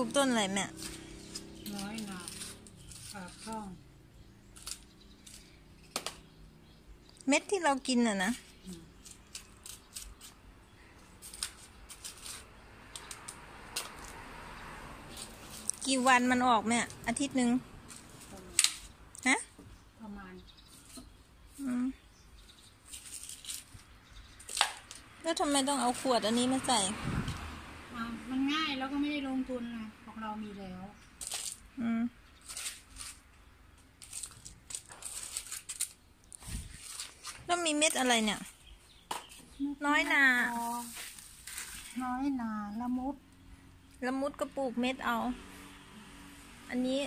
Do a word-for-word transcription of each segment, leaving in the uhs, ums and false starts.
ลูกต้นอะไรแม่น้อยหนาปากช่องเม็ดที่เรากินน่ะนะกี่วันมันออกแม่อาทิตย์หนึ่งฮะประมาณอืมแล้วทำไมต้องเอาขวดอันนี้มาใส่อ่ามันง่ายแล้วก็ไม่ได้ลงทุนนะของเรามีแล้วอืมแล้วมีเม็ดอะไรเนี่ยน้อยนาน้อยนาละมุดละมุดก็ปลูกเม็ดเอาอันนี้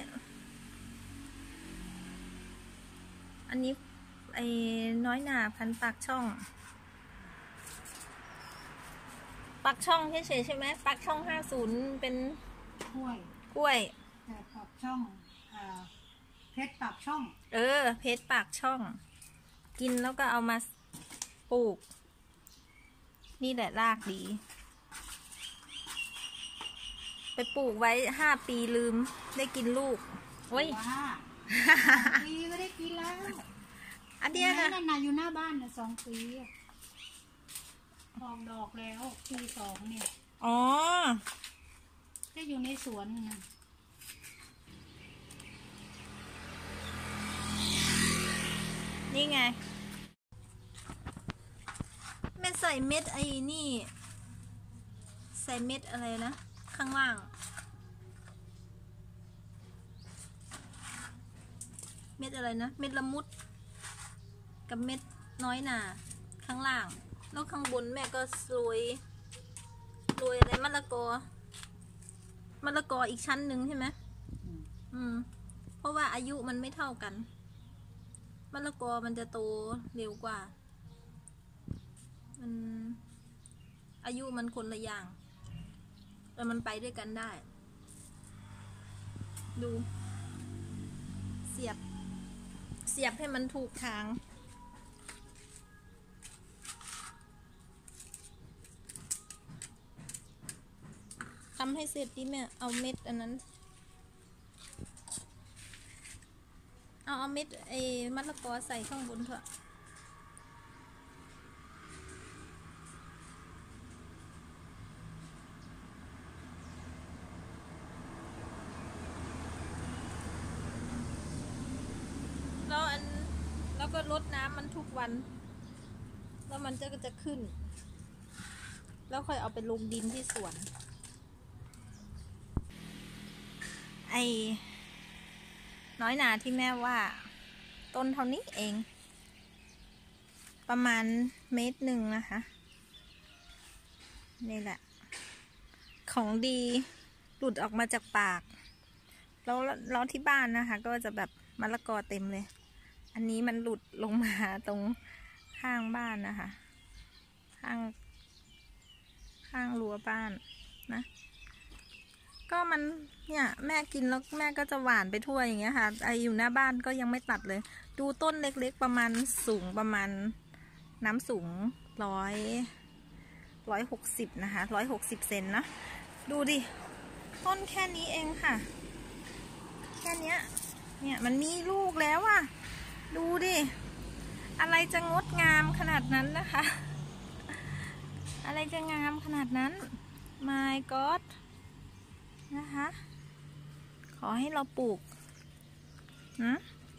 อันนี้ไอ้น้อยนาพันปากช่องปากช่องเฉยๆใช่ไหมปากช่องห้าศูนย์เป็นกล้วยกล้วยแต่ปากช่องอ่าเพชรปากช่องเออเพชรปากช่องกินแล้วก็เอามาปลูกนี่แหละรากดีไปปลูกไว้ห้าปีลืมได้กินลูกโอ้ยปีก็ได้กินแล้วอันเดียวนะนาอยู่หน้าบ้านนะสองปีออกดอกแล้วปีสองเนี่ยอ๋อก็อยู่ในสวนนะนี่ไงแม่ใส่เม็ดไอ้นี่ใส่เม็ดอะไรนะข้างล่างเม็ดอะไรนะเม็ดละมุดกับเม็ดน้อยหนาข้างล่างแล้วข้างบนแม่ก็โรยโรยอะไรมะละกอมะละกออีกชั้นหนึ่งใช่ไหมอืมเพราะว่าอายุมันไม่เท่ากันมะละกอมันจะโตเร็วกว่ามันอายุมันคนละอย่างแต่มันไปด้วยกันได้ดูเสียบเสียบให้มันถูกทางทำให้เสร็จดิแม่เอาเม็ดอันนั้นเอาเอาเม็ดไอ้มะละกอใส่ข้างบนเถอะแล้วอันแล้วก็รดน้ำมันทุกวันแล้วมันจะก็จะขึ้นแล้วค่อยเอาไปลงดินที่สวนไอ้น้อยหนาที่แม่ว่าต้นเท่านี้เองประมาณเมตรหนึ่งนะคะนี่แหละของดีหลุดออกมาจากปากแล้วแล้วที่บ้านนะคะก็จะแบบมะละกอเต็มเลยอันนี้มันหลุดลงมาตรงข้างบ้านนะคะข้างข้างรั้วบ้านนะก็มันเนี่ยแม่กินแล้วแม่ก็จะหวานไปทั่วอย่างเงี้ยค่ะไออยู่หน้าบ้านก็ยังไม่ตัดเลยดูต้นเล็กๆประมาณสูงประมาณน้ำสูงร้อยร้อยหกสิบนะคะร้อยหกสิบเซนนะดูดิต้นแค่นี้เองค่ะแค่เนี้ยเนี่ยมันมีลูกแล้วอ่ะดูดิอะไรจะงดงามขนาดนั้นนะคะอะไรจะงามขนาดนั้น my godนะคะขอให้เราปลูกนะ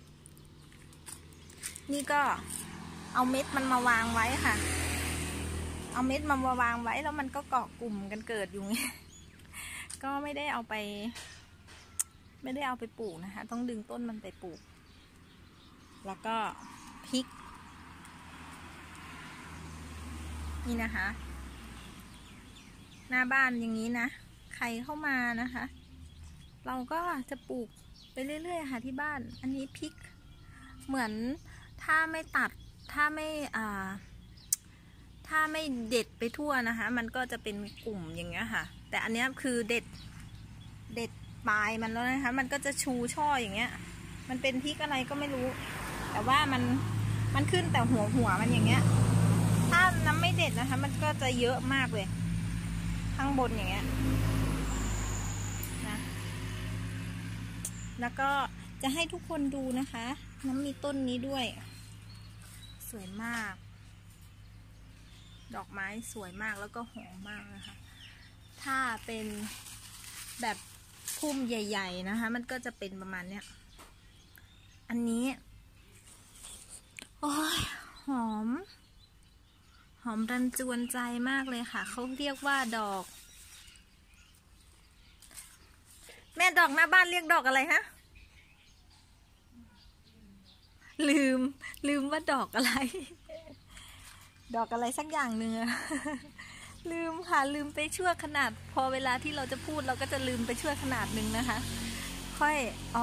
นี่ก็เอาเม็ดมันมาวางไว้ค่ะเอาเม็ดมันมาวางไว้แล้วมันก็เกาะกลุ่มกันเกิดอยู่ไงก็ไม่ได้เอาไปไม่ได้เอาไปปลูกนะคะต้องดึงต้นมันไปปลูกแล้วก็พริกนี่นะคะหน้าบ้านอย่างนี้นะใครเข้ามานะคะเราก็จะปลูกไปเรื่อยๆค่ะที่บ้านอันนี้พริกเหมือนถ้าไม่ตัดถ้าไม่อ่าถ้าไม่เด็ดไปทั่วนะคะมันก็จะเป็นกลุ่มอย่างเงี้ยค่ะแต่อันนี้คือเด็ดเด็ดปลายมันแล้วนะคะมันก็จะชูช่ออย่างเงี้ยมันเป็นพริกอะไรก็ไม่รู้แต่ว่ามันมันขึ้นแต่หัวหัวมันอย่างเงี้ยถ้าน้ำไม่เด็ดนะคะมันก็จะเยอะมากเลยข้างบนอย่างเงี้ยนะแล้วก็จะให้ทุกคนดูนะคะน้ำมีต้นนี้ด้วยสวยมากดอกไม้สวยมากแล้วก็หอมมากนะคะถ้าเป็นแบบพุ่มใหญ่ๆนะคะมันก็จะเป็นประมาณเนี้ยอันนี้โอ้ยหอมหอมรันจวนใจมากเลยค่ะเขาเรียกว่าดอกแม่ดอกหน้าบ้านเรียกดอกอะไรฮะลืมลืมว่าดอกอะไรดอกอะไรสักอย่างเนื้อ ลืมค่ะลืมไปชั่วขนาดพอเวลาที่เราจะพูดเราก็จะลืมไปชั่วขนาดหนึ่งนะคะค่อยอ๋อ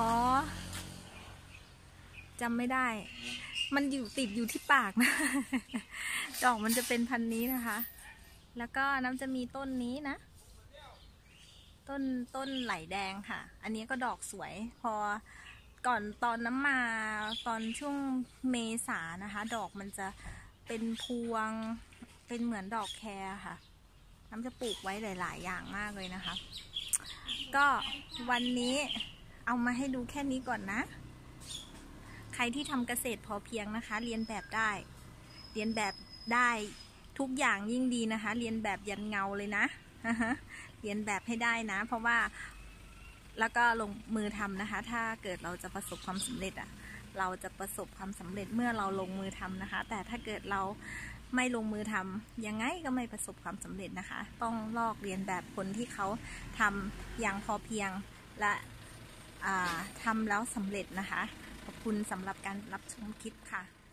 จำไม่ได้มันอยู่ติดอยู่ที่ปากนะ ดอกมันจะเป็นพันนี้นะคะแล้วก็น้ำจะมีต้นนี้นะต้นต้นไหลแดงค่ะอันนี้ก็ดอกสวยพอก่อนตอนน้ำมาตอนช่วงเมษานะคะดอกมันจะเป็นพวงเป็นเหมือนดอกแครค่ะน้ำจะปลูกไว้หลายๆอย่างมากเลยนะคะก็วันนี้เอามาให้ดูแค่นี้ก่อนนะใครที่ทำเกษตรพอเพียงนะคะเรียนแบบได้เรียนแบบได้ทุกอย่างยิ่งดีนะคะเรียนแบบยันเงาเลยนะเรียนแบบให้ได้นะเพราะว่าแล้วก็ลงมือทำนะคะถ้าเกิดเราจะประสบความสำเร็จอ่ะเราจะประสบความสำเร็จเมื่อเราลงมือทำนะคะแต่ถ้าเกิดเราไม่ลงมือทำยังไงก็ไม่ประสบความสำเร็จนะคะต้องลอกเรียนแบบคนที่เขาทำอย่างพอเพียงและทำแล้วสำเร็จนะคะขอบคุณสำหรับการรับชมคลิปค่ะ